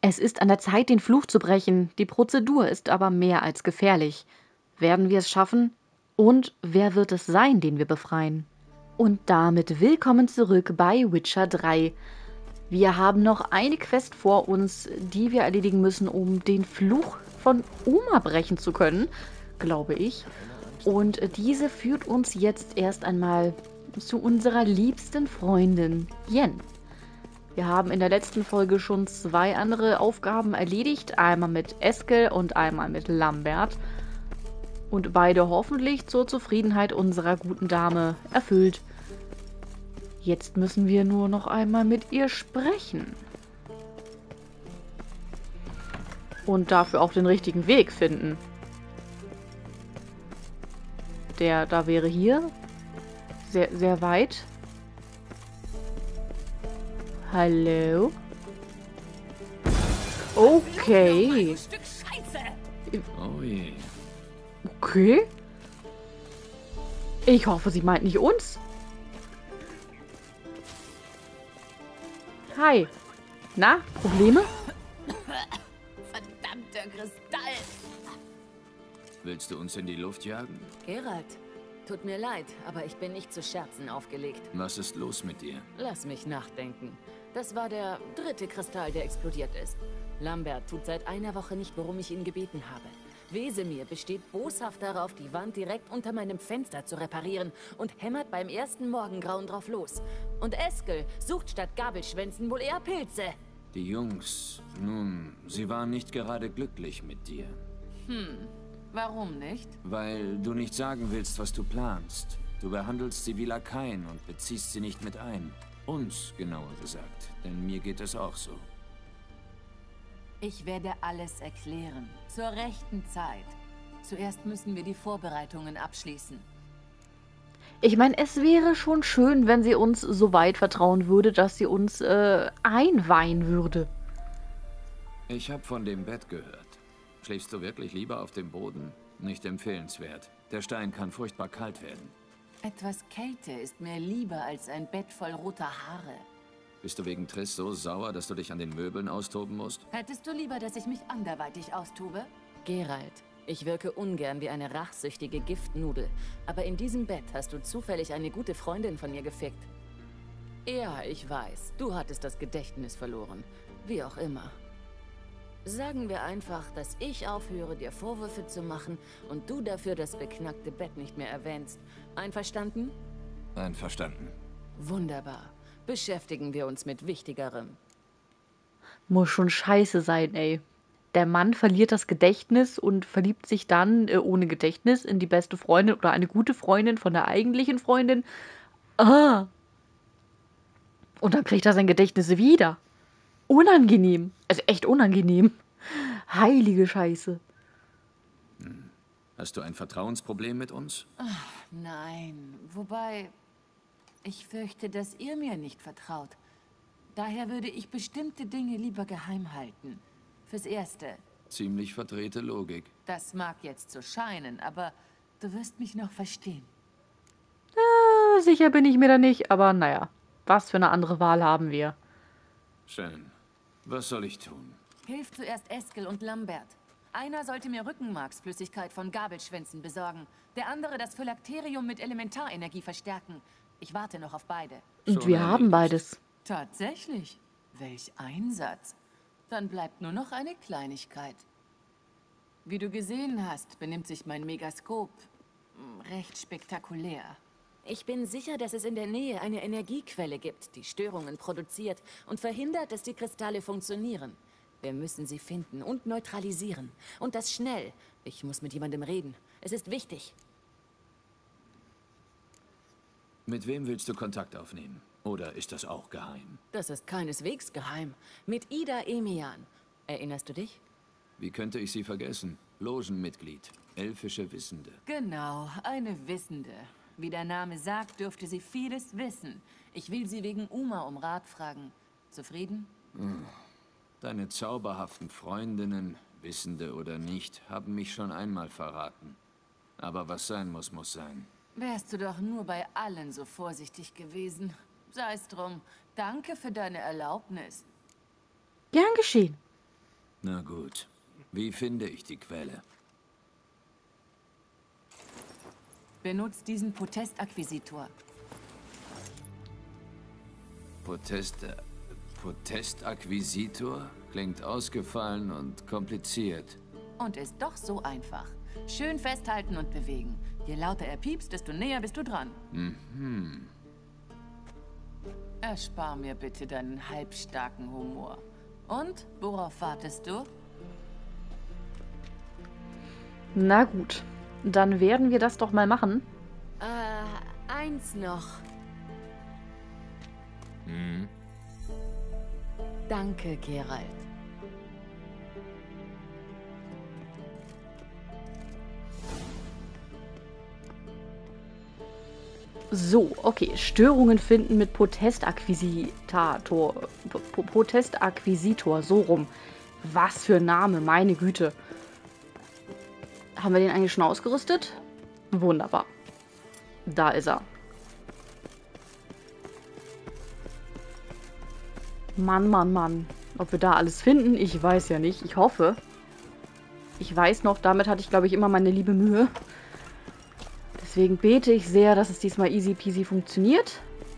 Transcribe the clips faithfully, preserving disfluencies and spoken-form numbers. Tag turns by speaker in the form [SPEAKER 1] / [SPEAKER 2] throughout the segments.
[SPEAKER 1] Es ist an der Zeit, den Fluch zu brechen. Die Prozedur ist aber mehr als gefährlich. Werden wir es schaffen? Und wer wird es sein, den wir befreien? Und damit willkommen zurück bei Witcher drei. Wir haben noch eine Quest vor uns, die wir erledigen müssen, um den Fluch von Uma brechen zu können, glaube ich. Und diese führt uns jetzt erst einmal zu unserer liebsten Freundin Yen. Wir haben in der letzten Folge schon zwei andere Aufgaben erledigt. Einmal mit Eskel und einmal mit Lambert. Und beide hoffentlich zur Zufriedenheit unserer guten Dame erfüllt. Jetzt müssen wir nur noch einmal mit ihr sprechen. Und dafür auch den richtigen Weg finden. Der da wäre hier. Sehr, sehr weit. Hallo? Okay.
[SPEAKER 2] Oh je.
[SPEAKER 1] Okay. Ich hoffe, sie meint nicht uns. Hi. Na, Probleme?
[SPEAKER 3] Verdammter Kristall!
[SPEAKER 2] Willst du uns in die Luft jagen?
[SPEAKER 3] Geralt, tut mir leid, aber ich bin nicht zu Scherzen aufgelegt.
[SPEAKER 2] Was ist los mit dir?
[SPEAKER 3] Lass mich nachdenken. Das war der dritte Kristall, der explodiert ist. Lambert tut seit einer Woche nicht, worum ich ihn gebeten habe. Wesemir besteht boshaft darauf, die Wand direkt unter meinem Fenster zu reparieren und hämmert beim ersten Morgengrauen drauf los. Und Eskel sucht statt Gabelschwänzen wohl eher Pilze.
[SPEAKER 2] Die Jungs, nun, sie waren nicht gerade glücklich mit dir.
[SPEAKER 3] Hm, warum nicht?
[SPEAKER 2] Weil du nicht sagen willst, was du planst. Du behandelst sie wie Lakaien und beziehst sie nicht mit ein. Uns, genauer gesagt, denn mir geht es auch so.
[SPEAKER 3] Ich werde alles erklären. Zur rechten Zeit. Zuerst müssen wir die Vorbereitungen abschließen.
[SPEAKER 1] Ich meine, es wäre schon schön, wenn sie uns so weit vertrauen würde, dass sie uns äh, einweihen würde.
[SPEAKER 2] Ich habe von dem Bett gehört. Schläfst du wirklich lieber auf dem Boden? Nicht empfehlenswert. Der Stein kann furchtbar kalt werden.
[SPEAKER 3] Etwas Kälte ist mir lieber als ein Bett voll roter Haare.
[SPEAKER 2] Bist du wegen Triss so sauer, dass du dich an den Möbeln austoben musst?
[SPEAKER 3] Hättest du lieber, dass ich mich anderweitig austobe? Geralt, ich wirke ungern wie eine rachsüchtige Giftnudel. Aber in diesem Bett hast du zufällig eine gute Freundin von mir gefickt. Ja, ich weiß. Du hattest das Gedächtnis verloren. Wie auch immer. Sagen wir einfach, dass ich aufhöre, dir Vorwürfe zu machen und du dafür das beknackte Bett nicht mehr erwähnst. Einverstanden?
[SPEAKER 2] Einverstanden.
[SPEAKER 3] Wunderbar. Beschäftigen wir uns mit Wichtigerem.
[SPEAKER 1] Muss schon scheiße sein, ey. Der Mann verliert das Gedächtnis und verliebt sich dann äh, ohne Gedächtnis in die beste Freundin oder eine gute Freundin von der eigentlichen Freundin. Ah. Und dann kriegt er sein Gedächtnis wieder. Unangenehm. Also echt unangenehm. Heilige Scheiße.
[SPEAKER 2] Hm. Hast du ein Vertrauensproblem mit uns?
[SPEAKER 3] Ach, nein. Wobei, ich fürchte, dass ihr mir nicht vertraut. Daher würde ich bestimmte Dinge lieber geheim halten. Fürs Erste.
[SPEAKER 2] Ziemlich verdrehte Logik.
[SPEAKER 3] Das mag jetzt so scheinen, aber du wirst mich noch verstehen.
[SPEAKER 1] Äh, sicher bin ich mir da nicht, aber naja. Was für eine andere Wahl haben wir?
[SPEAKER 2] Schön. Was soll ich tun?
[SPEAKER 3] Hilf zuerst Eskel und Lambert. Einer sollte mir Rückenmarksflüssigkeit von Gabelschwänzen besorgen. Der andere das Phylakterium mit Elementarenergie verstärken. Ich warte noch auf beide.
[SPEAKER 1] Und
[SPEAKER 2] Schon
[SPEAKER 1] wir haben
[SPEAKER 2] erledigt.
[SPEAKER 1] beides.
[SPEAKER 3] Tatsächlich? Welch Einsatz. Dann bleibt nur noch eine Kleinigkeit. Wie du gesehen hast, benimmt sich mein Megaskop mm, recht spektakulär. Ich bin sicher, dass es in der Nähe eine Energiequelle gibt, die Störungen produziert und verhindert, dass die Kristalle funktionieren. Wir müssen sie finden und neutralisieren. Und das schnell. Ich muss mit jemandem reden. Es ist wichtig.
[SPEAKER 2] Mit wem willst du Kontakt aufnehmen? Oder ist das auch geheim?
[SPEAKER 3] Das ist keineswegs geheim. Mit Ida Emian. Erinnerst du dich?
[SPEAKER 2] Wie könnte ich sie vergessen? Logenmitglied, elfische Wissende.
[SPEAKER 3] Genau, eine Wissende. Wie der Name sagt, dürfte sie vieles wissen. Ich will sie wegen Uma um Rat fragen. Zufrieden?
[SPEAKER 2] Deine zauberhaften Freundinnen, Wissende oder nicht, haben mich schon einmal verraten. Aber was sein muss, muss sein.
[SPEAKER 3] Wärst du doch nur bei allen so vorsichtig gewesen. Sei es drum. Danke für deine Erlaubnis.
[SPEAKER 1] Gern geschehen.
[SPEAKER 2] Na gut. Wie finde ich die Quelle?
[SPEAKER 3] Benutzt diesen Potest-Akquisitor.
[SPEAKER 2] Potest... äh, Potest-Akquisitor? Klingt ausgefallen und kompliziert.
[SPEAKER 3] Und ist doch so einfach. Schön festhalten und bewegen. Je lauter er piepst, desto näher bist du dran.
[SPEAKER 2] Mhm.
[SPEAKER 3] Erspar mir bitte deinen halbstarken Humor. Und, worauf wartest du?
[SPEAKER 1] Na gut, dann werden wir das doch mal machen.
[SPEAKER 3] Äh, eins noch.
[SPEAKER 2] Hm?
[SPEAKER 3] Danke, Geralt.
[SPEAKER 1] So, okay. Störungen finden mit Potestakquisitor. P- Potestakquisitor, so rum. Was für ein Name, meine Güte. Haben wir den eigentlich schon ausgerüstet? Wunderbar. Da ist er. Mann, Mann, Mann. Ob wir da alles finden, ich weiß ja nicht. Ich hoffe. Ich weiß noch, damit hatte ich, glaube ich, immer meine liebe Mühe. Deswegen bete ich sehr, dass es diesmal easy peasy funktioniert.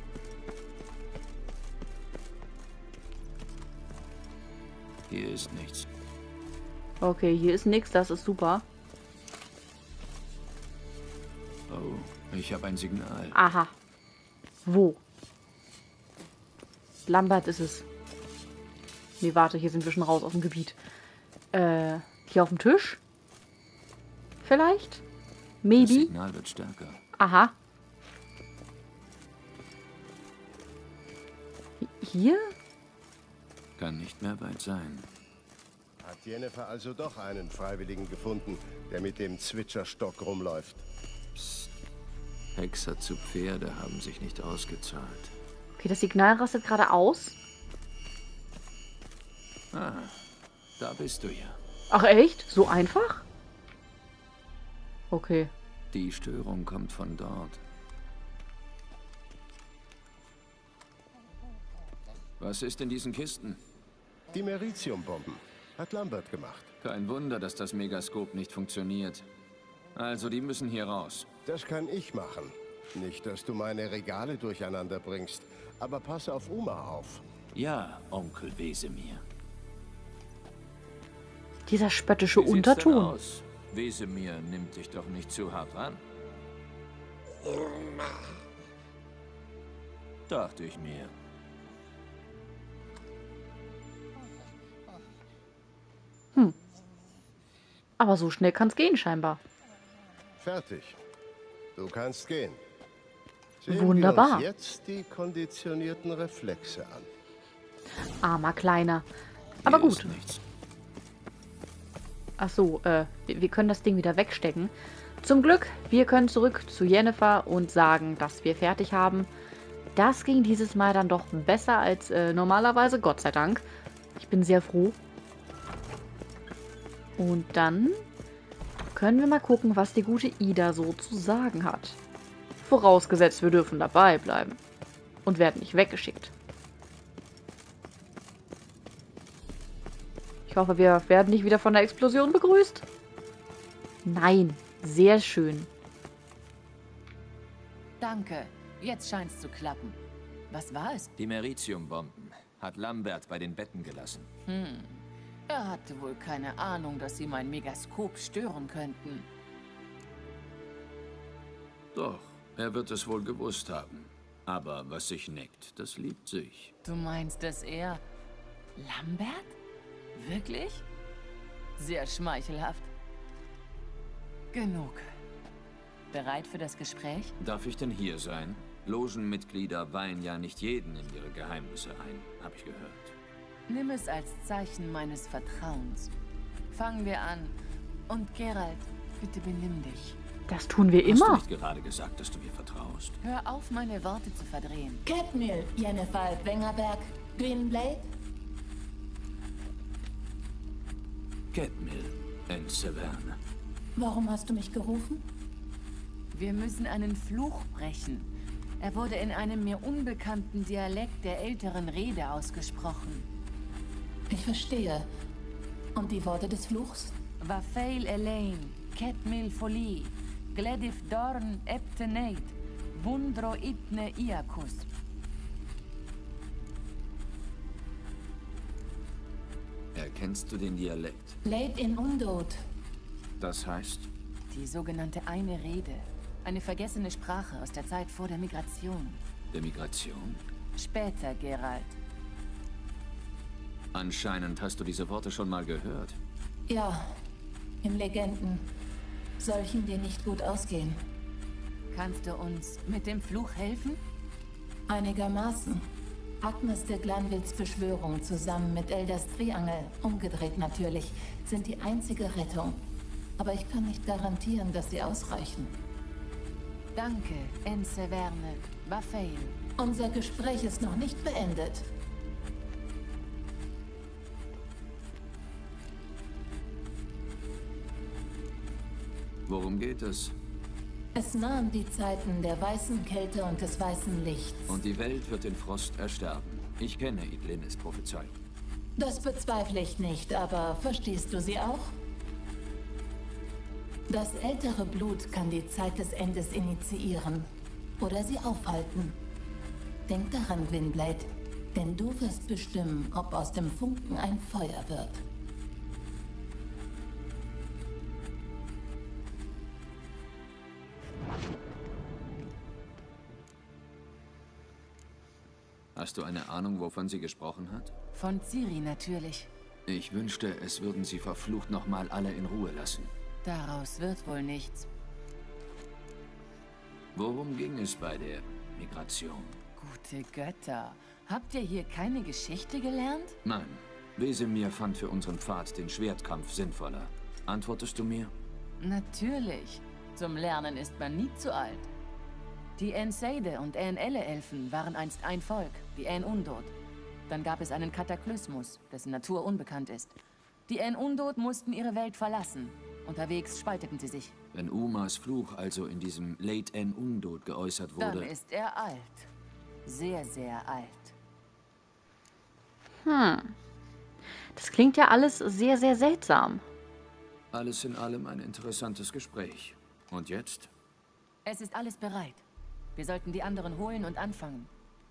[SPEAKER 2] Hier ist nichts.
[SPEAKER 1] Okay, hier ist nichts, das ist super.
[SPEAKER 2] Oh, ich habe ein Signal.
[SPEAKER 1] Aha. Wo? Lambert ist es. Nee, warte, hier sind wir schon raus aus dem Gebiet. Äh, hier auf dem Tisch? Vielleicht?
[SPEAKER 2] Das
[SPEAKER 1] Maybe?
[SPEAKER 2] Signal wird stärker.
[SPEAKER 1] Aha. Hier?
[SPEAKER 2] Kann nicht mehr weit sein.
[SPEAKER 4] Hat Jennifer also doch einen Freiwilligen gefunden, der mit dem Zwitscherstock rumläuft.
[SPEAKER 2] Hexer zu Pferde haben sich nicht ausgezahlt.
[SPEAKER 1] Okay, das Signal rastet gerade aus.
[SPEAKER 2] Ah, da bist du ja.
[SPEAKER 1] Ach echt? So einfach? Okay.
[SPEAKER 2] Die Störung kommt von dort. Was ist in diesen Kisten?
[SPEAKER 4] Die Meritiumbomben. Hat Lambert gemacht.
[SPEAKER 2] Kein Wunder, dass das Megaskop nicht funktioniert. Also, die müssen hier raus.
[SPEAKER 4] Das kann ich machen. Nicht, dass du meine Regale durcheinander bringst. Aber pass auf Uma auf.
[SPEAKER 2] Ja, Onkel Wesemir.
[SPEAKER 1] Dieser spöttische
[SPEAKER 2] Wie sieht's denn
[SPEAKER 1] Unterton.
[SPEAKER 2] aus? Wesemir nimmt dich doch nicht zu hart an. Dachte ich mir.
[SPEAKER 1] Aber so schnell kann es gehen, scheinbar.
[SPEAKER 4] Fertig. Du kannst gehen. Sehen
[SPEAKER 1] Wunderbar.
[SPEAKER 4] wir uns jetzt die konditionierten Reflexe an.
[SPEAKER 1] Armer Kleiner. Aber
[SPEAKER 2] Hier
[SPEAKER 1] gut.
[SPEAKER 2] ist nichts.
[SPEAKER 1] Ach so, äh, wir wir können das Ding wieder wegstecken. Zum Glück, wir können zurück zu Jennifer und sagen, dass wir fertig haben. Das ging dieses Mal dann doch besser als äh, normalerweise, Gott sei Dank. Ich bin sehr froh. Und dann können wir mal gucken, was die gute Ida so zu sagen hat. Vorausgesetzt, wir dürfen dabei bleiben. Und werden nicht weggeschickt. Ich hoffe, wir werden nicht wieder von der Explosion begrüßt. Nein, sehr schön.
[SPEAKER 3] Danke. Jetzt scheint's zu klappen. Was war es?
[SPEAKER 2] Die Meritiumbomben hat Lambert bei den Betten gelassen.
[SPEAKER 3] Hm. Er hatte wohl keine Ahnung, dass sie mein Megaskop stören könnten.
[SPEAKER 2] Doch, er wird es wohl gewusst haben. Aber was sich neckt, das liebt sich.
[SPEAKER 3] Du meinst, dass er... Lambert? Wirklich? Sehr schmeichelhaft. Genug. Bereit für das Gespräch?
[SPEAKER 2] Darf ich denn hier sein? Logenmitglieder weihen ja nicht jeden in ihre Geheimnisse ein, habe ich gehört.
[SPEAKER 3] Nimm es als Zeichen meines Vertrauens. Fangen wir an. Und Geralt, bitte benimm dich.
[SPEAKER 1] Das tun wir
[SPEAKER 2] Hast du
[SPEAKER 1] immer.
[SPEAKER 2] nicht gerade gesagt, dass du mir vertraust?
[SPEAKER 3] Hör auf, meine Worte zu verdrehen.
[SPEAKER 5] Cadmiel, Jennifer Wengerberg, Greenblade?
[SPEAKER 2] Cadmiel in Severne.
[SPEAKER 5] Warum hast du mich gerufen?
[SPEAKER 3] Wir müssen einen Fluch brechen. Er wurde in einem mir unbekannten Dialekt der älteren Rede ausgesprochen.
[SPEAKER 5] Ich verstehe. Und die Worte des Fluchs?
[SPEAKER 3] Vafail Elaine, Ketmil Folie, Gledif Dorn Eptenate, Wundro Itne Iakus.
[SPEAKER 2] Erkennst du den Dialekt?
[SPEAKER 5] Late in Undod.
[SPEAKER 2] Das heißt?
[SPEAKER 3] Die sogenannte Eine Rede. Eine vergessene Sprache aus der Zeit vor der Migration.
[SPEAKER 2] Der Migration?
[SPEAKER 3] Später, Geralt.
[SPEAKER 2] Anscheinend hast du diese Worte schon mal gehört.
[SPEAKER 5] Ja, in Legenden. Solchen, die nicht gut ausgehen.
[SPEAKER 3] Kannst du uns mit dem Fluch helfen?
[SPEAKER 5] Einigermaßen. Agnes de Glanvilles Beschwörung zusammen mit Eldas Triangel, umgedreht natürlich, sind die einzige Rettung. Aber ich kann nicht garantieren, dass sie ausreichen.
[SPEAKER 3] Danke, Enseverne, Vafail.
[SPEAKER 5] Unser Gespräch ist noch nicht beendet.
[SPEAKER 2] Worum geht es?
[SPEAKER 5] Es nahen die Zeiten der weißen Kälte und des weißen Lichts.
[SPEAKER 2] Und die Welt wird in Frost ersterben. Ich kenne Idlinnes Prophezeiung.
[SPEAKER 5] Das bezweifle ich nicht, aber verstehst du sie auch? Das ältere Blut kann die Zeit des Endes initiieren oder sie aufhalten. Denk daran, Gwynblade, denn du wirst bestimmen, ob aus dem Funken ein Feuer wird.
[SPEAKER 2] Hast du eine Ahnung, wovon sie gesprochen hat?
[SPEAKER 3] Von Ciri natürlich.
[SPEAKER 2] Ich wünschte, es würden sie verflucht nochmal alle in Ruhe lassen.
[SPEAKER 3] Daraus wird wohl nichts.
[SPEAKER 2] Worum ging es bei der Migration?
[SPEAKER 3] Gute Götter. Habt ihr hier keine Geschichte gelernt?
[SPEAKER 2] Nein. Wesemir fand für unseren Pfad den Schwertkampf sinnvoller. Antwortest du mir?
[SPEAKER 3] Natürlich. Zum Lernen ist man nie zu alt. Die Enseide und Aen-Elle-Elfen waren einst ein Volk, die Aen-Undod. Dann gab es einen Kataklysmus, dessen Natur unbekannt ist. Die Aen-Undod mussten ihre Welt verlassen. Unterwegs spalteten sie sich.
[SPEAKER 2] Wenn Umas Fluch also in diesem Late Aen-Undod geäußert wurde...
[SPEAKER 3] Dann ist er alt. Sehr, sehr alt.
[SPEAKER 1] Hm. Das klingt ja alles sehr, sehr seltsam.
[SPEAKER 2] Alles in allem ein interessantes Gespräch. Und jetzt?
[SPEAKER 3] Es ist alles bereit. Wir sollten die anderen holen und anfangen.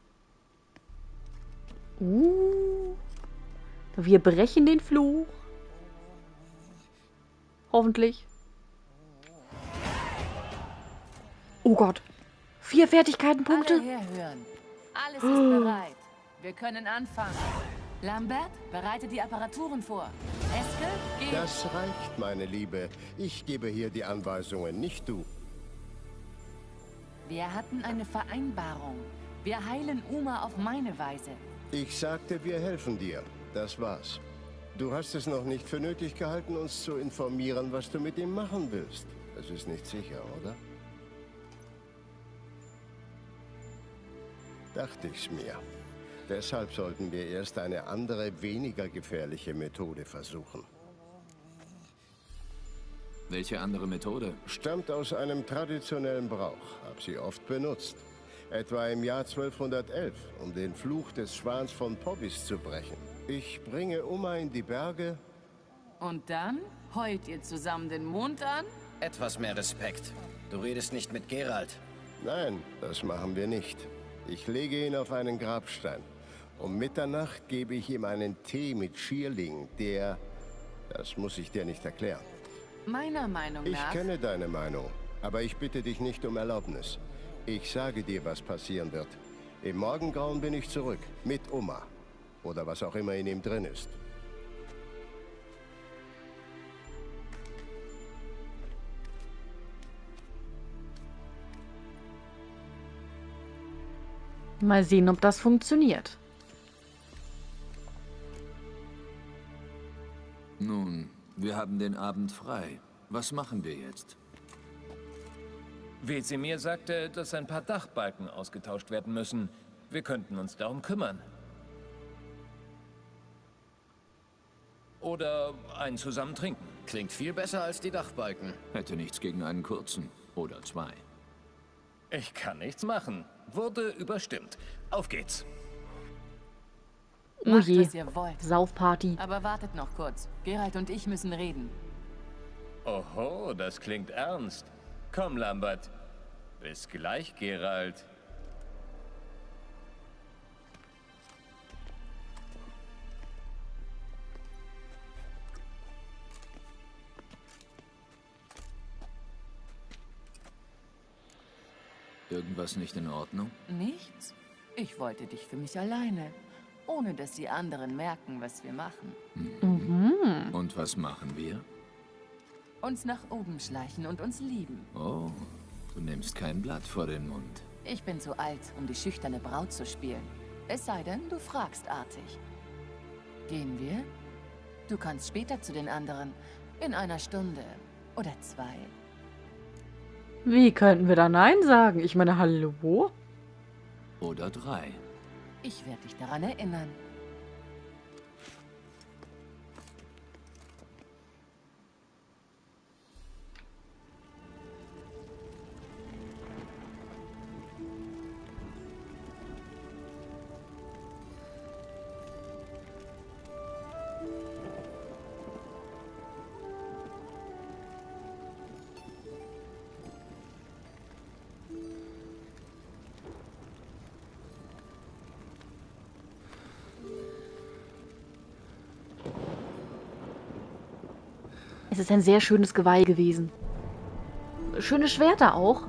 [SPEAKER 1] Uh. Wir brechen den Fluch. Hoffentlich. Oh Gott. Vier Fertigkeitenpunkte.
[SPEAKER 3] Alle herhören. Alles ist bereit. Wir können anfangen. Lambert, bereite die Apparaturen vor. Eske, geh.
[SPEAKER 4] Das reicht, meine Liebe. Ich gebe hier die Anweisungen, nicht du.
[SPEAKER 3] Wir hatten eine Vereinbarung. Wir heilen Uma auf meine Weise.
[SPEAKER 4] Ich sagte, wir helfen dir. Das war's. Du hast es noch nicht für nötig gehalten, uns zu informieren, was du mit ihm machen willst. Das ist nicht sicher, oder? Dachte ich's mir. Deshalb sollten wir erst eine andere, weniger gefährliche Methode versuchen.
[SPEAKER 2] Welche andere Methode?
[SPEAKER 4] Stammt aus einem traditionellen Brauch. Hab sie oft benutzt. Etwa im Jahr zwölfhundertelf, um den Fluch des Schwans von Pobbis zu brechen. Ich bringe Uma in die Berge.
[SPEAKER 3] Und dann heult ihr zusammen den Mond an?
[SPEAKER 6] Etwas mehr Respekt. Du redest nicht mit Geralt.
[SPEAKER 4] Nein, das machen wir nicht. Ich lege ihn auf einen Grabstein. Um Mitternacht gebe ich ihm einen Tee mit Schierling, der... Das muss ich dir nicht erklären.
[SPEAKER 3] Meiner Meinung
[SPEAKER 4] Ich
[SPEAKER 3] nach...
[SPEAKER 4] kenne deine Meinung, aber ich bitte dich nicht um Erlaubnis. Ich sage dir, was passieren wird. Im Morgengrauen bin ich zurück, mit Uma. Oder was auch immer in ihm drin ist.
[SPEAKER 1] Mal sehen, ob das funktioniert.
[SPEAKER 2] Nun, wir haben den Abend frei. Was machen wir jetzt?
[SPEAKER 7] Wesemir sagte, dass ein paar Dachbalken ausgetauscht werden müssen. Wir könnten uns darum kümmern. Oder einen zusammen trinken.
[SPEAKER 6] Klingt viel besser als die Dachbalken.
[SPEAKER 2] Hätte nichts gegen einen kurzen. Oder zwei.
[SPEAKER 7] Ich kann nichts machen. Wurde überstimmt. Auf geht's.
[SPEAKER 1] Oh
[SPEAKER 3] Macht,
[SPEAKER 1] je,
[SPEAKER 3] was ihr wollt.
[SPEAKER 1] Saufparty.
[SPEAKER 3] Aber wartet noch kurz. Geralt und ich müssen reden.
[SPEAKER 7] Oho, das klingt ernst. Komm, Lambert. Bis gleich, Geralt.
[SPEAKER 2] Irgendwas nicht in Ordnung?
[SPEAKER 3] Nichts? Ich wollte dich für mich alleine. Ohne dass die anderen merken, was wir machen.
[SPEAKER 1] Mhm.
[SPEAKER 2] Und was machen wir?
[SPEAKER 3] Uns nach oben schleichen und uns lieben.
[SPEAKER 2] Oh, du nimmst kein Blatt vor den Mund.
[SPEAKER 3] Ich bin zu alt, um die schüchterne Braut zu spielen. Es sei denn, du fragst artig. Gehen wir? Du kannst später zu den anderen. In einer Stunde. Oder zwei.
[SPEAKER 1] Wie könnten wir da Nein sagen? Ich meine, hallo?
[SPEAKER 2] Oder drei.
[SPEAKER 3] Ich werde dich daran erinnern.
[SPEAKER 1] Es ist ein sehr schönes Geweih gewesen. Schöne Schwerter auch.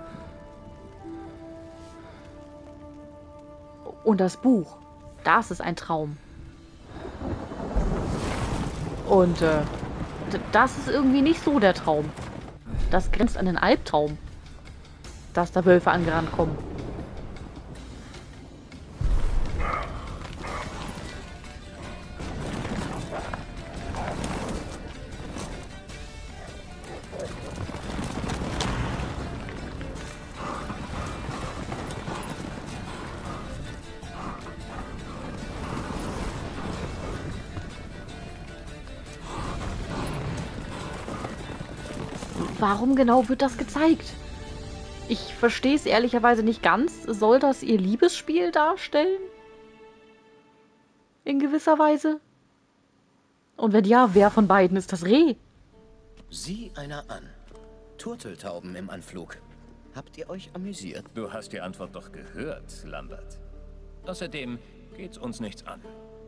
[SPEAKER 1] Und das Buch. Das ist ein Traum. Und äh, das ist irgendwie nicht so der Traum. Das grenzt an den Albtraum. Dass da Wölfe angerannt kommen. Warum genau wird das gezeigt? Ich verstehe es ehrlicherweise nicht ganz. Soll das ihr Liebesspiel darstellen? In gewisser Weise? Und wenn ja, wer von beiden ist das Reh?
[SPEAKER 6] Sieh einer an. Turteltauben im Anflug. Habt ihr euch amüsiert?
[SPEAKER 7] Du hast die Antwort doch gehört, Lambert. Außerdem geht's uns nichts an.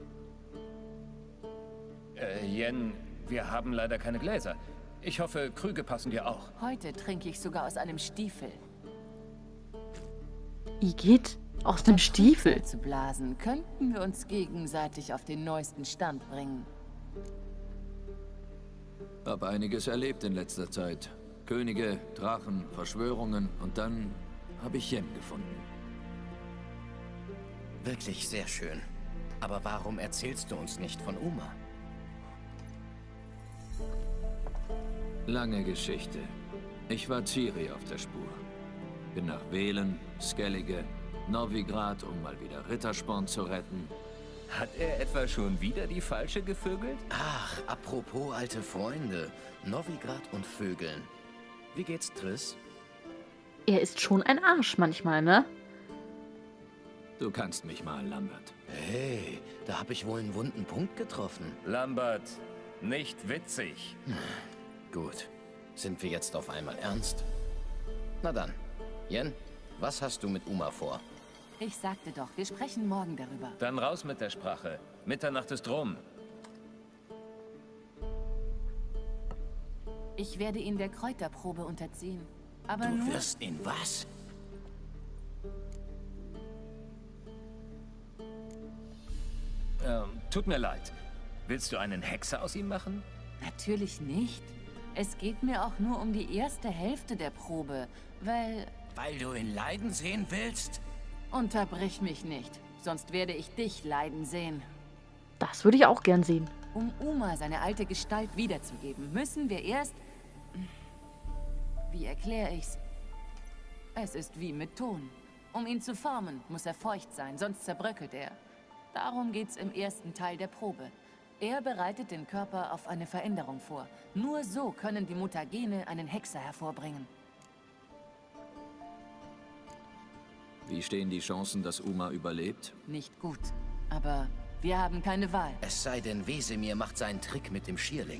[SPEAKER 7] Äh, Jen, wir haben leider keine Gläser. Ich hoffe, Krüge passen dir auch.
[SPEAKER 3] Heute trinke ich sogar aus einem Stiefel.
[SPEAKER 1] Igitt, aus dem Stiefel.
[SPEAKER 3] Zu blasen, könnten wir uns gegenseitig auf den neuesten Stand bringen.
[SPEAKER 2] Hab einiges erlebt in letzter Zeit. Könige, Drachen, Verschwörungen und dann habe ich Jen gefunden.
[SPEAKER 6] Wirklich sehr schön. Aber warum erzählst du uns nicht von Uma?
[SPEAKER 2] Lange Geschichte. Ich war Ciri auf der Spur. Bin nach Velen, Skellige, Novigrad, um mal wieder Rittersporn zu retten.
[SPEAKER 7] Hat er etwa schon wieder die Falsche gevögelt?
[SPEAKER 6] Ach, apropos alte Freunde. Novigrad und Vögeln. Wie geht's Triss?
[SPEAKER 1] Er ist schon ein Arsch manchmal, ne?
[SPEAKER 2] Du kannst mich mal, Lambert.
[SPEAKER 6] Hey, da habe ich wohl einen wunden Punkt getroffen.
[SPEAKER 7] Lambert, nicht witzig.
[SPEAKER 6] Gut. Sind wir jetzt auf einmal ernst? Na dann. Jen, was hast du mit Uma vor?
[SPEAKER 3] Ich sagte doch, wir sprechen morgen darüber.
[SPEAKER 7] Dann raus mit der Sprache. Mitternacht ist rum.
[SPEAKER 3] Ich werde ihn der Kräuterprobe unterziehen. Aber
[SPEAKER 6] Du
[SPEAKER 3] nur...
[SPEAKER 6] wirst ihn was?
[SPEAKER 7] Ähm, tut mir leid. Willst du einen Hexer aus ihm machen?
[SPEAKER 3] Natürlich nicht. Es geht mir auch nur um die erste Hälfte der Probe, weil...
[SPEAKER 6] Weil du ihn leiden sehen willst?
[SPEAKER 3] Unterbrich mich nicht, sonst werde ich dich leiden sehen.
[SPEAKER 1] Das würde ich auch gern sehen.
[SPEAKER 3] Um Uma seine alte Gestalt wiederzugeben, müssen wir erst... Wie erkläre ich's? Es ist wie mit Ton. Um ihn zu formen, muss er feucht sein, sonst zerbröckelt er. Darum geht's im ersten Teil der Probe. Er bereitet den Körper auf eine Veränderung vor. Nur so können die Mutagene einen Hexer hervorbringen.
[SPEAKER 2] Wie stehen die Chancen, dass Uma überlebt?
[SPEAKER 3] Nicht gut, aber Wir haben keine Wahl.
[SPEAKER 6] Es sei denn, Wesemir macht seinen Trick mit dem Schierling.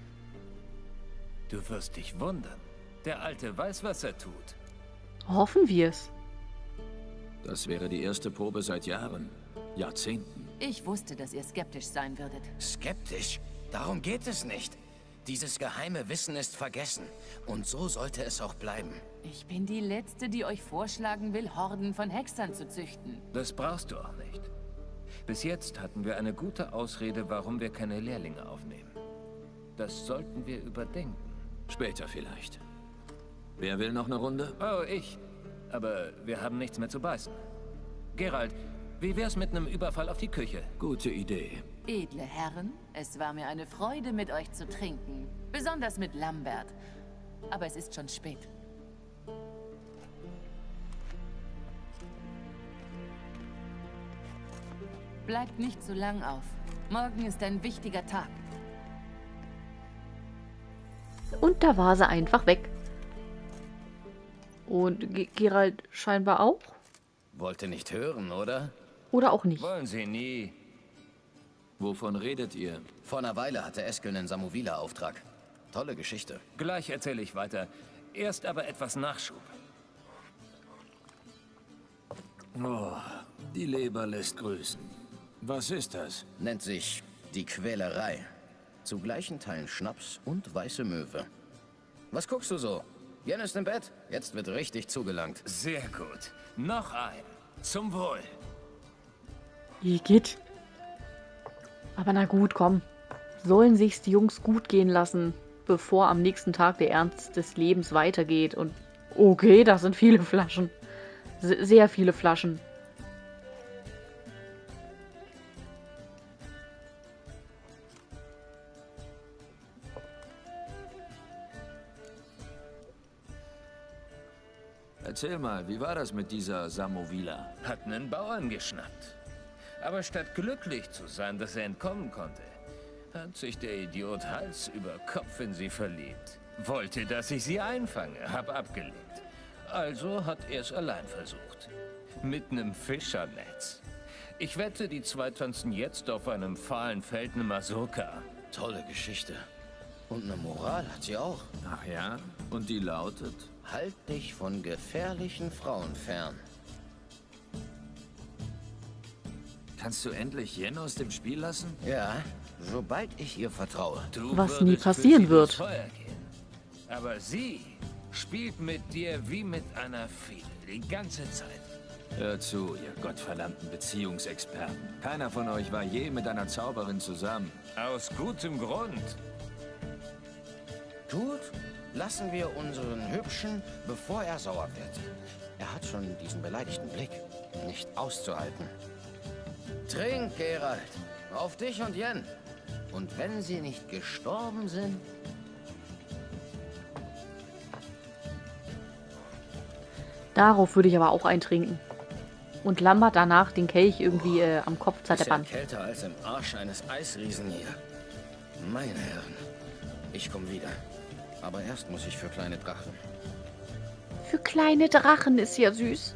[SPEAKER 7] Du wirst dich wundern. Der Alte weiß, was er tut.
[SPEAKER 1] Hoffen wir es.
[SPEAKER 2] Das wäre die erste Probe seit Jahren. Jahrzehnten.
[SPEAKER 3] Ich wusste, dass ihr skeptisch sein würdet.
[SPEAKER 6] Skeptisch? Darum geht es nicht. Dieses geheime Wissen ist vergessen. Und so sollte es auch bleiben.
[SPEAKER 3] Ich bin die Letzte, die euch vorschlagen will, Horden von Hexern zu züchten.
[SPEAKER 7] Das brauchst du auch nicht. Bis jetzt hatten wir eine gute Ausrede, warum wir keine Lehrlinge aufnehmen. Das sollten wir überdenken.
[SPEAKER 2] Später vielleicht. Wer will noch eine Runde?
[SPEAKER 7] Oh, ich. Aber wir haben nichts mehr zu beißen. Geralt, wie wär's mit einem Überfall auf die Küche?
[SPEAKER 2] Gute Idee.
[SPEAKER 3] Edle Herren, es war mir eine Freude, mit euch zu trinken. Besonders mit Lambert. Aber es ist schon spät. Bleibt nicht zu lang auf. Morgen ist ein wichtiger Tag.
[SPEAKER 1] Und da war sie einfach weg. Und G Geralt scheinbar auch?
[SPEAKER 6] Wollte nicht hören, oder?
[SPEAKER 1] Oder auch nicht?
[SPEAKER 7] Wollen Sie nie.
[SPEAKER 2] Wovon redet ihr?
[SPEAKER 6] Vor einer Weile hatte Eske einen Samuvila-Auftrag. Tolle Geschichte.
[SPEAKER 7] Gleich erzähle ich weiter. Erst aber etwas Nachschub.
[SPEAKER 2] Oh, die Leber lässt grüßen. Was ist das?
[SPEAKER 6] Nennt sich die Quälerei. Zu gleichen Teilen Schnaps und weiße Möwe. Was guckst du so? Jen ist im Bett. Jetzt wird richtig zugelangt.
[SPEAKER 7] Sehr gut. Noch ein. Zum Wohl.
[SPEAKER 1] Igitt. Aber na gut, komm. Sollen sich's die Jungs gut gehen lassen, bevor am nächsten Tag der Ernst des Lebens weitergeht. Und okay, das sind viele Flaschen. Se- sehr viele Flaschen.
[SPEAKER 2] Erzähl mal, wie war das mit dieser Samovila?
[SPEAKER 7] Hat einen Bauern geschnappt. Aber statt glücklich zu sein, dass er entkommen konnte, hat sich der Idiot Hals über Kopf in sie verliebt. Wollte, dass ich sie einfange, hab abgelehnt. Also hat er es allein versucht. Mit einem Fischernetz. Ich wette, die zwei tanzen jetzt auf einem fahlen Feld eine Mazurka.
[SPEAKER 6] Tolle Geschichte. Und eine Moral hat sie auch.
[SPEAKER 2] Ach ja? Und die lautet?
[SPEAKER 6] Halt dich von gefährlichen Frauen fern.
[SPEAKER 2] Kannst du endlich Jen aus dem Spiel lassen?
[SPEAKER 6] Ja, sobald ich ihr vertraue.
[SPEAKER 7] Du
[SPEAKER 1] Was nie
[SPEAKER 7] würdest für
[SPEAKER 1] passieren
[SPEAKER 7] sie
[SPEAKER 1] wird.
[SPEAKER 7] durchs Feuer gehen. Aber sie spielt mit dir wie mit einer Fiedel die ganze Zeit.
[SPEAKER 2] Hör zu, ihr gottverdammten Beziehungsexperten. Keiner von euch war je mit einer Zauberin zusammen.
[SPEAKER 7] Aus gutem Grund.
[SPEAKER 6] Gut, lassen wir unseren Hübschen, bevor er sauer wird. Er hat schon diesen beleidigten Blick. Nicht auszuhalten. Trink, Geralt. Auf dich und Jen. Und wenn sie nicht gestorben sind...
[SPEAKER 1] Darauf würde ich aber auch eintrinken. Und Lambert danach den Kelch irgendwie äh, am Kopf
[SPEAKER 6] Ist ja
[SPEAKER 1] zerdeppern.
[SPEAKER 6] kälter als im Arsch eines Eisriesen hier. Meine Herren, ich komme wieder. Aber erst muss ich für kleine Drachen.
[SPEAKER 1] Für kleine Drachen ist ja süß.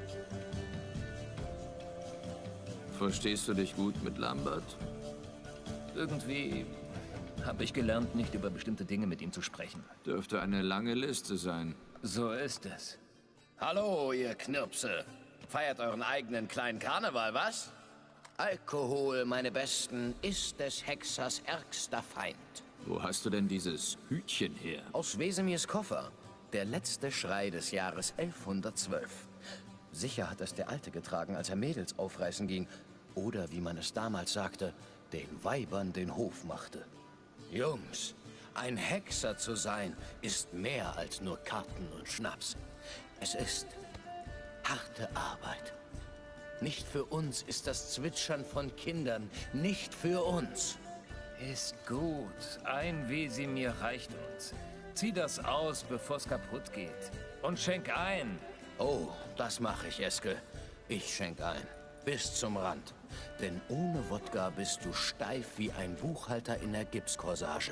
[SPEAKER 2] Verstehst du dich gut mit Lambert?
[SPEAKER 7] Irgendwie habe ich gelernt, nicht über bestimmte Dinge mit ihm zu sprechen.
[SPEAKER 2] Dürfte eine lange Liste sein.
[SPEAKER 7] So ist es.
[SPEAKER 6] Hallo, ihr Knirpse. Feiert euren eigenen kleinen Karneval, was? Alkohol, meine Besten, ist des Hexers ärgster Feind.
[SPEAKER 2] Wo hast du denn dieses Hütchen her?
[SPEAKER 6] Aus Wesemirs Koffer. Der letzte Schrei des Jahres elfhundertzwölf. Sicher hat es der Alte getragen, als er Mädels aufreißen ging. Oder, wie man es damals sagte, den Weibern den Hof machte. Jungs, ein Hexer zu sein, ist mehr als nur Karten und Schnaps. Es ist harte Arbeit. Nicht für uns ist das Zwitschern von Kindern, nicht für uns.
[SPEAKER 7] Ist gut. Ein Wesemir reicht uns. Zieh das aus, bevor es kaputt geht. Und schenk ein.
[SPEAKER 6] Oh, das mache ich, Eske. Ich schenk ein. Bis zum Rand. Denn ohne Wodka bist du steif wie ein Buchhalter in der Gipskorsage.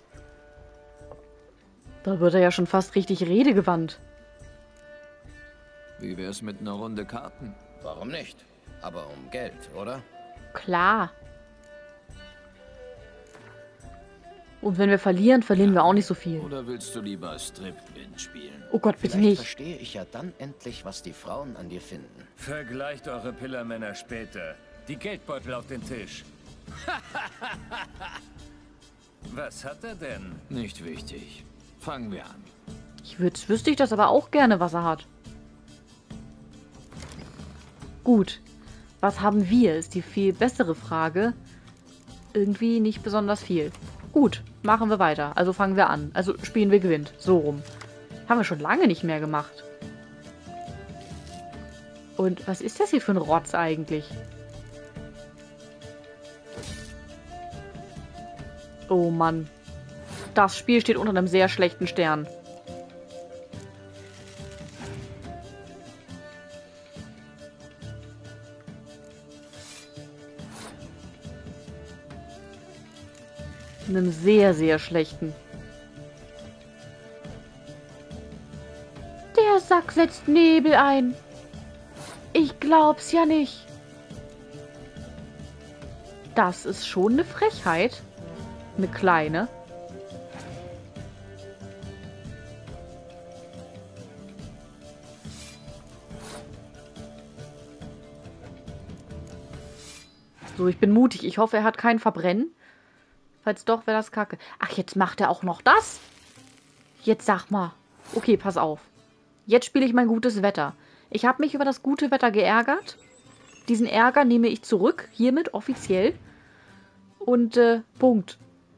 [SPEAKER 1] Da wird er ja schon fast richtig redegewandt.
[SPEAKER 2] Wie wär's mit einer Runde Karten?
[SPEAKER 6] Warum nicht? Aber um Geld, oder?
[SPEAKER 1] Klar. Und wenn wir verlieren, verlieren wir auch nicht so viel.
[SPEAKER 2] Oder willst du lieber Strip-Bin spielen?
[SPEAKER 1] Oh Gott, bitte
[SPEAKER 6] Vielleicht
[SPEAKER 1] nicht.
[SPEAKER 6] verstehe ich ja dann endlich, was die Frauen an dir finden.
[SPEAKER 7] Vergleicht eure Pillermänner später. Die Geldbeutel auf den Tisch. Was hat er denn?
[SPEAKER 2] Nicht wichtig. Fangen wir an.
[SPEAKER 1] Ich würd, wüsste ich das aber auch gerne, was er hat. Gut. Was haben wir, ist die viel bessere Frage. Irgendwie nicht besonders viel. Gut, machen wir weiter. Also fangen wir an. Also spielen wir gewinnt. So rum. Haben wir schon lange nicht mehr gemacht. Und was ist das hier für ein Rotz eigentlich? Oh Mann. Das Spiel steht unter einem sehr schlechten Stern. Einem sehr, sehr schlechten. Der Sack setzt Nebel ein. Ich glaub's ja nicht. Das ist schon eine Frechheit. Eine kleine. So, ich bin mutig. Ich hoffe, er hat kein Verbrennen. Falls doch, wäre das kacke. Ach, jetzt macht er auch noch das? Jetzt sag mal. Okay, pass auf. Jetzt spiele ich mein gutes Wetter. Ich habe mich über das gute Wetter geärgert. Diesen Ärger nehme ich zurück. Hiermit offiziell. Und, äh, Punkt.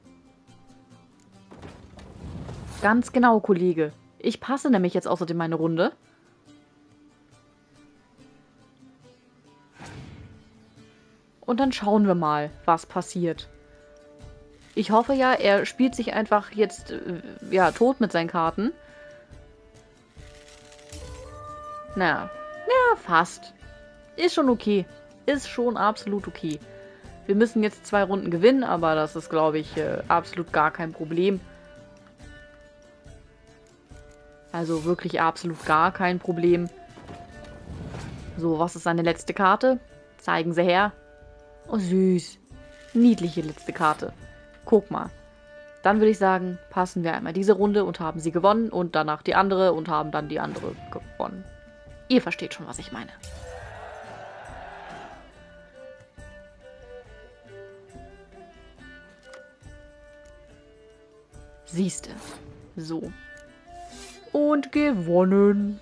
[SPEAKER 1] Ganz genau, Kollege. Ich passe nämlich jetzt außerdem meine Runde. Und dann schauen wir mal, was passiert. Ich hoffe ja, er spielt sich einfach jetzt äh, ja, tot mit seinen Karten. Na, ja, fast. Ist schon okay. Ist schon absolut okay. Wir müssen jetzt zwei Runden gewinnen, aber das ist, glaube ich, äh, absolut gar kein Problem. Also wirklich absolut gar kein Problem. So, was ist seine letzte Karte? Zeigen Sie her. Oh, süß. Niedliche letzte Karte. Guck mal. Dann würde ich sagen, passen wir einmal diese Runde und haben sie gewonnen und danach die andere und haben dann die andere gewonnen. Ihr versteht schon, was ich meine. Siehste. So. Und gewonnen.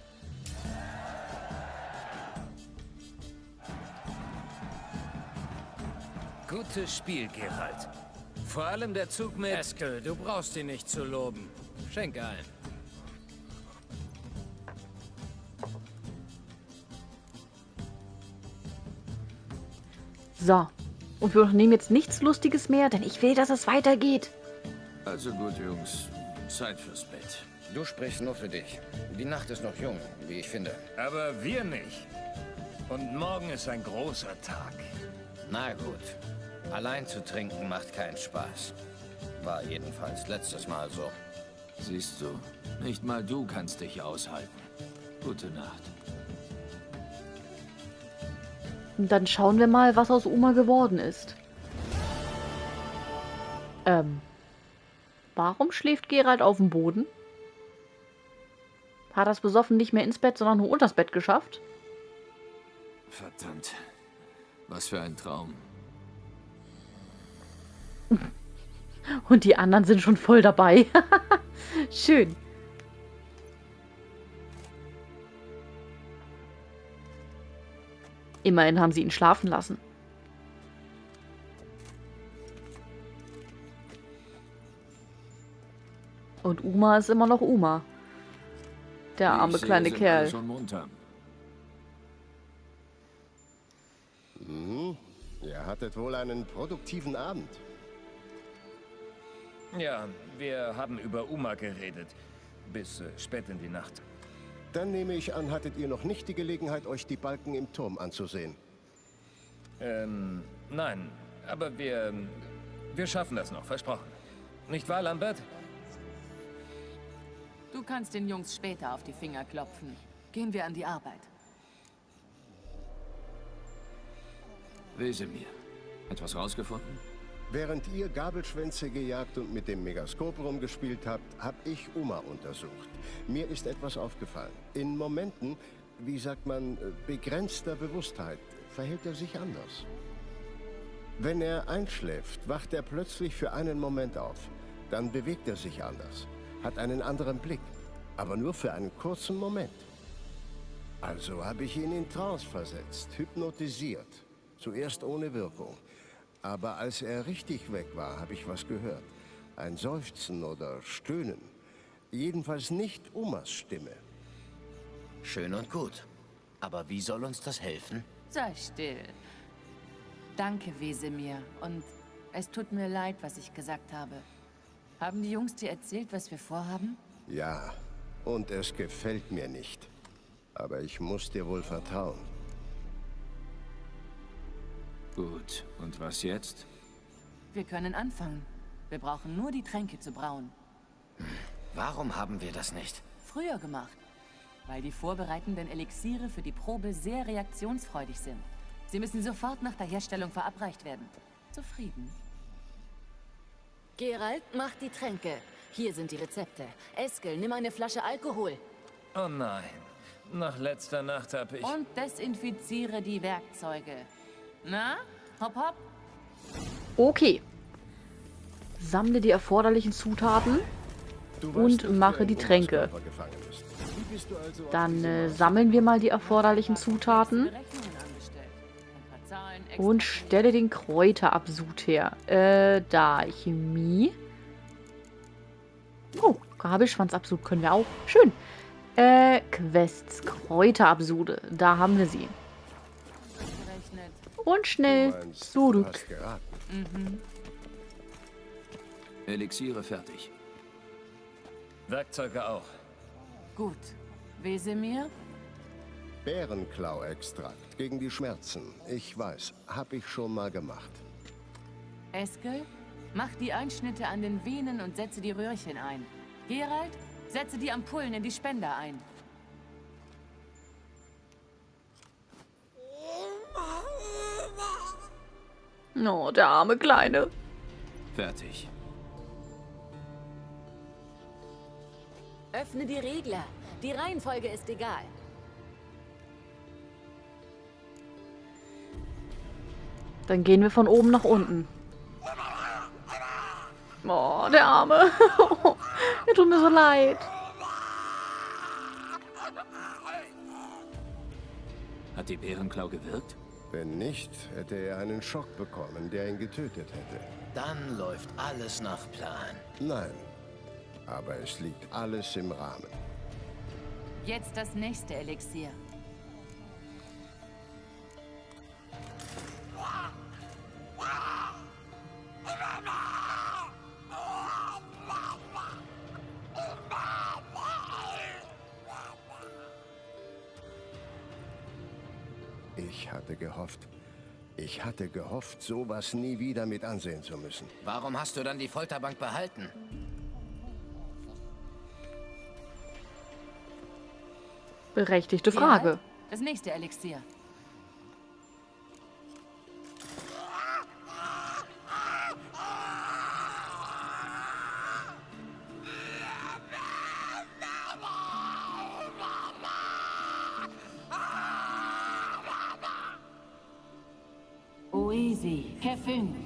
[SPEAKER 7] Gutes Spiel, Geralt. Vor allem der Zug mit...
[SPEAKER 8] Eskel, du brauchst ihn nicht zu loben. Schenk ein.
[SPEAKER 1] So. Und wir nehmen jetzt nichts Lustiges mehr, denn ich will, dass es weitergeht.
[SPEAKER 2] Also gut, Jungs. Zeit fürs Bett.
[SPEAKER 6] Du sprichst nur für dich. Die Nacht ist noch jung, wie ich finde.
[SPEAKER 7] Aber wir nicht. Und morgen ist ein großer Tag.
[SPEAKER 6] Na gut. Allein zu trinken macht keinen Spaß. War jedenfalls letztes Mal so.
[SPEAKER 2] Siehst du, nicht mal du kannst dich aushalten. Gute Nacht.
[SPEAKER 1] Und dann schauen wir mal, was aus Uma geworden ist. Ähm. Warum schläft Geralt auf dem Boden? Hat das besoffen nicht mehr ins Bett, sondern nur unters Bett geschafft?
[SPEAKER 2] Verdammt. Was für ein Traum.
[SPEAKER 1] Und die anderen sind schon voll dabei. Schön. Immerhin haben sie ihn schlafen lassen. Und Uma ist immer noch Uma. Der arme kleine Kerl.
[SPEAKER 2] Schon munter.
[SPEAKER 4] Mhm. Ihr hattet wohl einen produktiven Abend.
[SPEAKER 7] Ja, wir haben über Uma geredet. Bis äh, spät in die Nacht.
[SPEAKER 4] Dann nehme ich an, hattet ihr noch nicht die Gelegenheit, euch die Balken im Turm anzusehen.
[SPEAKER 7] Ähm, nein. Aber wir... Wir schaffen das noch, versprochen. Nicht wahr, Lambert?
[SPEAKER 3] Du kannst den Jungs später auf die Finger klopfen. Gehen wir an die Arbeit.
[SPEAKER 2] Wesemir. Etwas rausgefunden?
[SPEAKER 4] Während ihr Gabelschwänze gejagt und mit dem Megaskop rumgespielt habt, habe ich Uma untersucht. Mir ist etwas aufgefallen. In Momenten, wie sagt man, begrenzter Bewusstheit, verhält er sich anders. Wenn er einschläft, wacht er plötzlich für einen Moment auf. Dann bewegt er sich anders, hat einen anderen Blick, aber nur für einen kurzen Moment. Also habe ich ihn in Trance versetzt, hypnotisiert. Zuerst ohne Wirkung. Aber als er richtig weg war, habe ich was gehört. Ein Seufzen oder Stöhnen. Jedenfalls nicht Umas Stimme.
[SPEAKER 6] Schön und gut. Aber wie soll uns das helfen?
[SPEAKER 3] Sei still. Danke, Wesemir. Und es tut mir leid, was ich gesagt habe. Haben die Jungs dir erzählt, was wir vorhaben?
[SPEAKER 4] Ja, und es gefällt mir nicht. Aber ich muss dir wohl vertrauen.
[SPEAKER 2] Gut, und was jetzt?
[SPEAKER 3] Wir können anfangen. Wir brauchen nur die Tränke zu brauen.
[SPEAKER 6] Warum haben wir das nicht?
[SPEAKER 3] Früher gemacht. Weil die vorbereitenden Elixiere für die Probe sehr reaktionsfreudig sind. Sie müssen sofort nach der Herstellung verabreicht werden. Zufrieden?
[SPEAKER 9] Geralt, mach die Tränke. Hier sind die Rezepte. Eskel, nimm eine Flasche Alkohol.
[SPEAKER 7] Oh nein. Nach letzter Nacht habe ich...
[SPEAKER 3] Und desinfiziere die Werkzeuge. Na, hopp hopp.
[SPEAKER 1] Okay. Sammle die erforderlichen Zutaten und mache die Tränke. Dann äh, sammeln wir mal die erforderlichen Zutaten und stelle den Kräuterabsud her. Äh, da, Chemie. Oh, Gabelschwanzabsud können wir auch. Schön. Äh, Quests, Kräuterabsude. Da haben wir sie. Und schnell zurück.
[SPEAKER 3] Mhm.
[SPEAKER 2] Elixiere fertig.
[SPEAKER 7] Werkzeuge auch.
[SPEAKER 3] Gut. Wesemir?
[SPEAKER 4] Bärenklau-Extrakt gegen die Schmerzen. Ich weiß, habe ich schon mal gemacht.
[SPEAKER 3] Eskel, mach die Einschnitte an den Venen und setze die Röhrchen ein. Geralt, setze die Ampullen in die Spender ein.
[SPEAKER 1] Oh, der arme Kleine.
[SPEAKER 2] Fertig.
[SPEAKER 9] Öffne die Regler. Die Reihenfolge ist egal.
[SPEAKER 1] Dann gehen wir von oben nach unten. Oh, der Arme. Er tut mir so leid.
[SPEAKER 2] Hat die Bärenklau gewirkt?
[SPEAKER 4] Wenn nicht, hätte er einen Schock bekommen, der ihn getötet hätte.
[SPEAKER 6] Dann läuft alles nach Plan.
[SPEAKER 4] Nein, aber es liegt alles im Rahmen.
[SPEAKER 3] Jetzt das nächste Elixier.
[SPEAKER 4] Ich hatte gehofft, ich hatte gehofft, sowas nie wieder mit ansehen zu müssen.
[SPEAKER 6] Warum hast du dann die Folterbank behalten?
[SPEAKER 1] Berechtigte Frage.
[SPEAKER 3] Geralt, das nächste Elixier. Oisi, Kefin.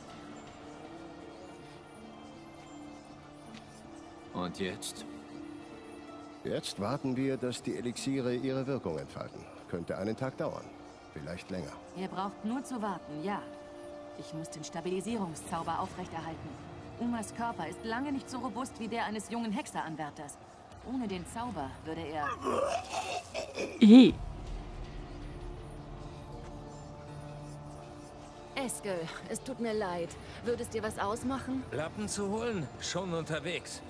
[SPEAKER 2] Und jetzt?
[SPEAKER 4] Jetzt warten wir, dass die Elixiere ihre Wirkung entfalten. Könnte einen Tag dauern. Vielleicht länger.
[SPEAKER 3] Ihr braucht nur zu warten, ja. Ich muss den Stabilisierungszauber aufrechterhalten. Umas Körper ist lange nicht so robust wie der eines jungen Hexeranwärters. Ohne den Zauber würde er...
[SPEAKER 1] I.
[SPEAKER 9] Eskel, es tut mir leid. Würde es dir was ausmachen?
[SPEAKER 7] Lappen zu holen? Schon unterwegs.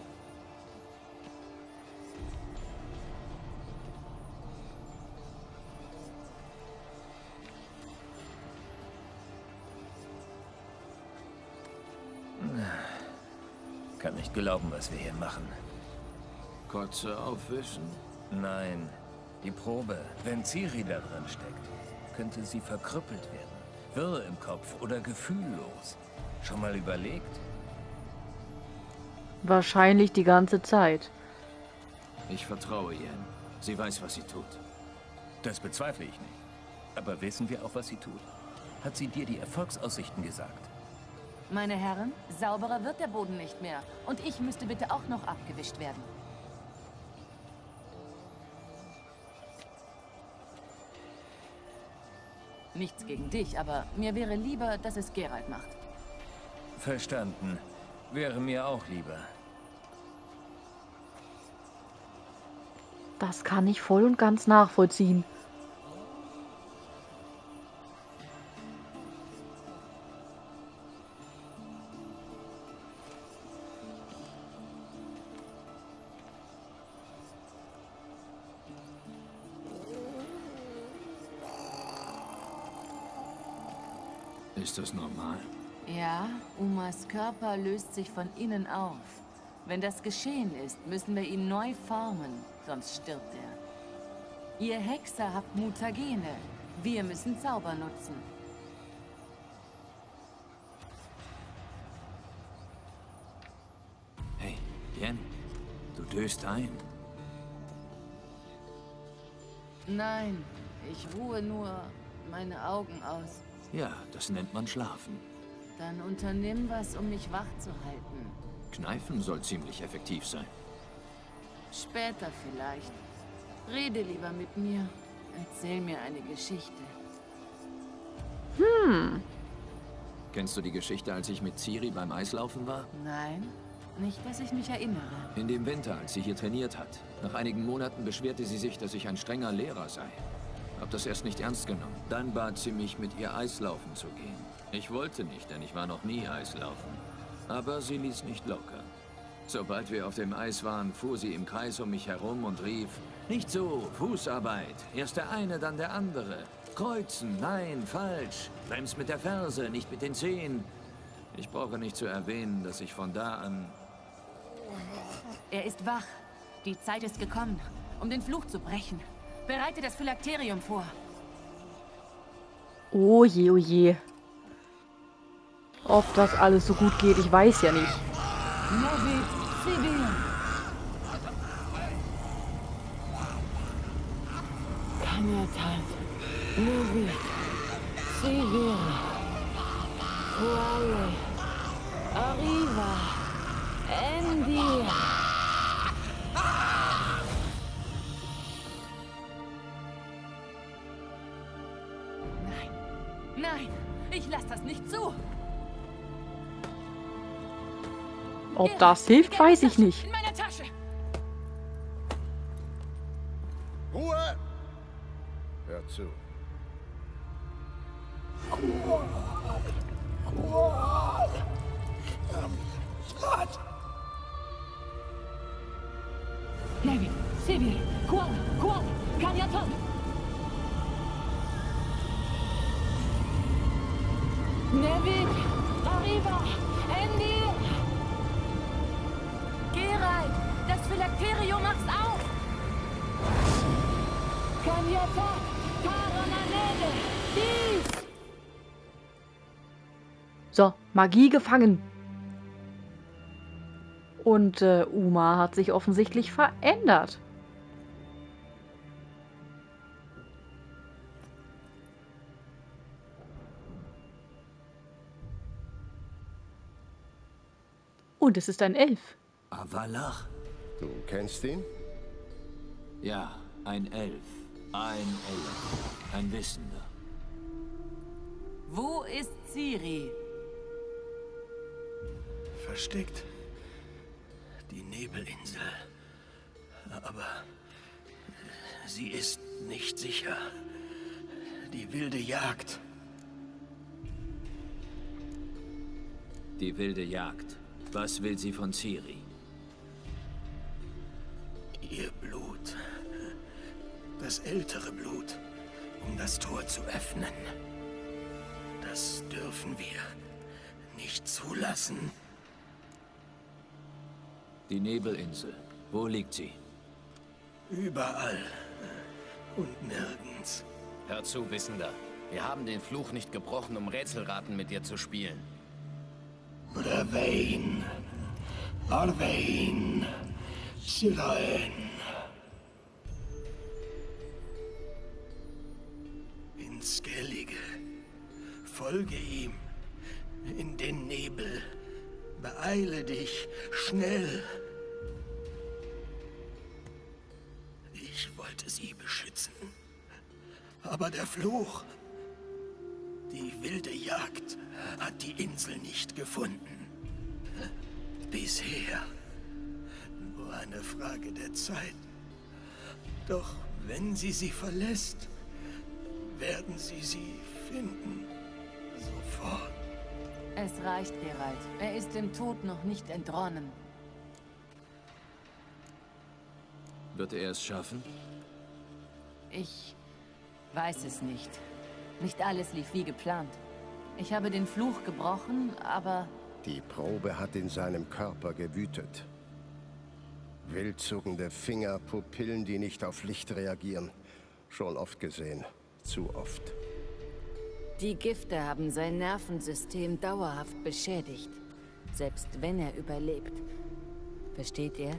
[SPEAKER 7] Kann nicht glauben, was wir hier machen.
[SPEAKER 2] Kotze aufwischen?
[SPEAKER 7] Nein, die Probe. Wenn Ciri da drin steckt, könnte sie verkrüppelt werden. Wirr im Kopf oder gefühllos. Schon mal überlegt?
[SPEAKER 1] Wahrscheinlich die ganze Zeit.
[SPEAKER 2] Ich vertraue ihr. Sie weiß, was sie tut.
[SPEAKER 7] Das bezweifle ich nicht. Aber wissen wir auch, was sie tut? Hat sie dir die Erfolgsaussichten gesagt?
[SPEAKER 3] Meine Herren, sauberer wird der Boden nicht mehr. Und ich müsste bitte auch noch abgewischt werden. Nichts gegen dich, aber mir wäre lieber, dass es Geralt macht.
[SPEAKER 7] Verstanden. Wäre mir auch lieber.
[SPEAKER 1] Das kann ich voll und ganz nachvollziehen.
[SPEAKER 2] Ist das normal?
[SPEAKER 3] Ja, Umas Körper löst sich von innen auf. Wenn das geschehen ist, müssen wir ihn neu formen, sonst stirbt er. Ihr Hexer habt Mutagene. Wir müssen Zauber nutzen.
[SPEAKER 2] Hey, Yen, du döst ein.
[SPEAKER 3] Nein, ich ruhe nur meine Augen aus.
[SPEAKER 2] Ja, das nennt man Schlafen.
[SPEAKER 3] Dann unternimm was, um mich wach zu halten.
[SPEAKER 2] Kneifen soll ziemlich effektiv sein.
[SPEAKER 3] Später vielleicht. Rede lieber mit mir. Erzähl mir eine Geschichte.
[SPEAKER 1] Hm.
[SPEAKER 2] Kennst du die Geschichte, als ich mit Ciri beim Eislaufen war?
[SPEAKER 3] Nein, nicht, dass ich mich erinnere.
[SPEAKER 2] In dem Winter, als sie hier trainiert hat. Nach einigen Monaten beschwerte sie sich, dass ich ein strenger Lehrer sei. Hab das erst nicht ernst genommen. Dann bat sie mich, mit ihr Eislaufen zu gehen. Ich wollte nicht, denn ich war noch nie Eislaufen. Aber sie ließ nicht locker. Sobald wir auf dem Eis waren, fuhr sie im Kreis um mich herum und rief: Nicht so, Fußarbeit. Erst der eine, dann der andere. Kreuzen, nein, falsch. Brems mit der Ferse, nicht mit den Zehen. Ich brauche nicht zu erwähnen, dass ich von da an...
[SPEAKER 3] Er ist wach. Die Zeit ist gekommen, um den Fluch zu brechen. Bereite das Phylakterium vor.
[SPEAKER 1] Oh je, oh je. Ob das alles so gut geht, ich weiß ja nicht.
[SPEAKER 3] Nevid, Sivir.
[SPEAKER 10] Kanyatat, Nevid, Sivir, Kuale, Arriva, Endir.
[SPEAKER 3] Nein, nein, ich lasse das nicht zu.
[SPEAKER 1] Ob das hilft, weiß ich nicht.
[SPEAKER 3] In meiner Tasche.
[SPEAKER 4] Ruhe! Hör zu.
[SPEAKER 10] Nevid, Sivir, Kuale, Kuale, Kanyatat. Nevid, Arriva, Endir.
[SPEAKER 3] Geralt, das Phylakterium macht's auf.
[SPEAKER 10] Kanyatat, Tarananede, dies.
[SPEAKER 1] So, Magie gefangen. Und äh, Uma hat sich offensichtlich verändert. Und es ist ein Elf.
[SPEAKER 2] Avalach?
[SPEAKER 4] Du kennst ihn?
[SPEAKER 2] Ja, ein Elf. Ein Elf. Ein Wissender.
[SPEAKER 3] Wo ist Ciri?
[SPEAKER 6] Versteckt. Die Nebelinsel. Aber sie ist nicht sicher. Die wilde Jagd.
[SPEAKER 2] Die wilde Jagd. Was will sie von Ciri?
[SPEAKER 6] Ihr Blut. Das ältere Blut. Um das Tor zu öffnen. Das dürfen wir nicht zulassen.
[SPEAKER 2] Die Nebelinsel. Wo liegt sie?
[SPEAKER 6] Überall. Und nirgends.
[SPEAKER 11] Hör zu, Wissender. Wir haben den Fluch nicht gebrochen, um Rätselraten mit dir zu spielen. Brevein, Arvein, Siraen. Ins Skellige. Folge ihm. In den Nebel. Beeile dich. Schnell. Ich wollte sie beschützen. Aber der Fluch, die wilde Jagd, hat die Insel nicht gefunden. Bisher. Nur eine Frage der Zeit. Doch wenn sie sie verlässt, werden sie sie finden. Sofort.
[SPEAKER 3] Es reicht, Geralt. Er ist dem Tod noch nicht entronnen.
[SPEAKER 2] Wird er es schaffen?
[SPEAKER 3] Ich weiß es nicht. Nicht alles lief wie geplant. Ich habe den Fluch gebrochen, aber...
[SPEAKER 4] Die Probe hat in seinem Körper gewütet. Wild zuckende Finger, Pupillen, die nicht auf Licht reagieren. Schon oft gesehen. Zu oft.
[SPEAKER 9] Die Gifte haben sein Nervensystem dauerhaft beschädigt. Selbst wenn er überlebt. Versteht ihr?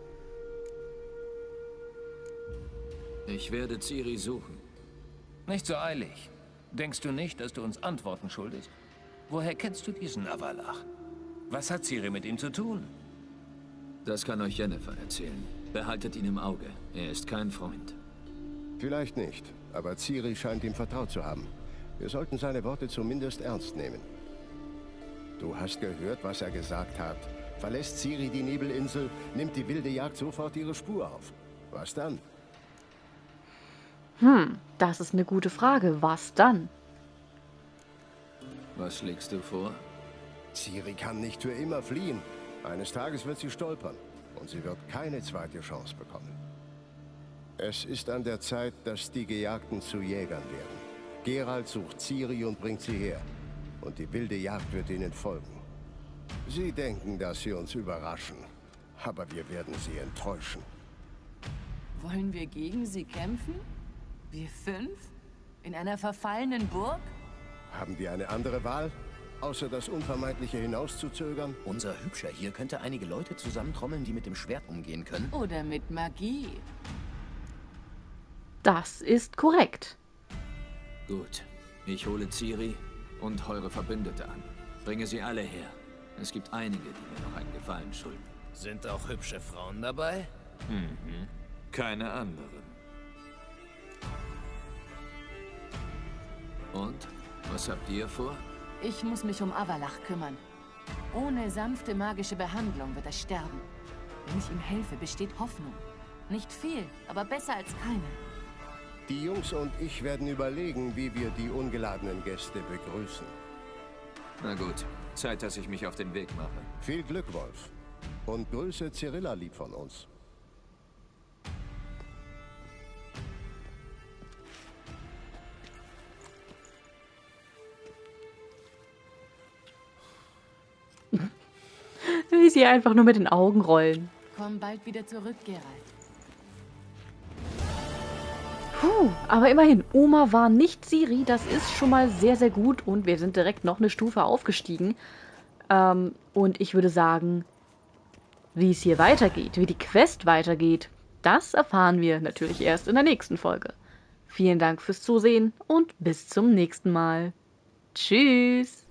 [SPEAKER 2] Ich werde Ciri suchen.
[SPEAKER 7] Nicht so eilig. Denkst du nicht, dass du uns Antworten schuldest? Woher kennst du diesen Avalach? Was hat Ciri mit ihm zu tun?
[SPEAKER 2] Das kann euch Yennefer erzählen. Behaltet ihn im Auge. Er ist kein Freund.
[SPEAKER 4] Vielleicht nicht, aber Ciri scheint ihm vertraut zu haben. Wir sollten seine Worte zumindest ernst nehmen. Du hast gehört, was er gesagt hat. Verlässt Ciri die Nebelinsel, nimmt die wilde Jagd sofort ihre Spur auf. Was dann?
[SPEAKER 1] Hm, das ist eine gute Frage. Was dann?
[SPEAKER 2] Was schlägst du vor?
[SPEAKER 4] Ciri kann nicht für immer fliehen. Eines Tages wird sie stolpern und sie wird keine zweite Chance bekommen. Es ist an der Zeit, dass die Gejagten zu Jägern werden. Geralt sucht Ciri und bringt sie her. Und die wilde Jagd wird ihnen folgen. Sie denken, dass sie uns überraschen. Aber wir werden sie enttäuschen.
[SPEAKER 3] Wollen wir gegen sie kämpfen? Wir fünf? In einer verfallenen Burg?
[SPEAKER 4] Haben wir eine andere Wahl? Außer das Unvermeidliche hinauszuzögern?
[SPEAKER 6] Unser Hübscher hier könnte einige Leute zusammentrommeln, die mit dem Schwert umgehen können.
[SPEAKER 3] Oder mit Magie.
[SPEAKER 1] Das ist korrekt.
[SPEAKER 2] Gut. Ich hole Ciri und eure Verbündete an. Bringe sie alle her. Es gibt einige, die mir noch einen Gefallen schulden.
[SPEAKER 8] Sind auch hübsche Frauen dabei?
[SPEAKER 2] Mhm. Keine anderen. Und? Was habt ihr vor?
[SPEAKER 3] Ich muss mich um Avalach kümmern. Ohne sanfte magische Behandlung wird er sterben. Wenn ich ihm helfe, besteht Hoffnung. Nicht viel, aber besser als keine.
[SPEAKER 4] Die Jungs und ich werden überlegen, wie wir die ungeladenen Gäste begrüßen.
[SPEAKER 2] Na gut, Zeit, dass ich mich auf den Weg mache.
[SPEAKER 4] Viel Glück, Wolf. Und grüße Cyrilla lieb von uns.
[SPEAKER 1] Wie sie einfach nur mit den Augen rollen.
[SPEAKER 3] Komm bald wieder zurück, Geralt.
[SPEAKER 1] Puh, aber immerhin, Oma war nicht Ciri, das ist schon mal sehr, sehr gut und wir sind direkt noch eine Stufe aufgestiegen. Ähm, und ich würde sagen, wie es hier weitergeht, wie die Quest weitergeht, das erfahren wir natürlich erst in der nächsten Folge. Vielen Dank fürs Zusehen und bis zum nächsten Mal. Tschüss!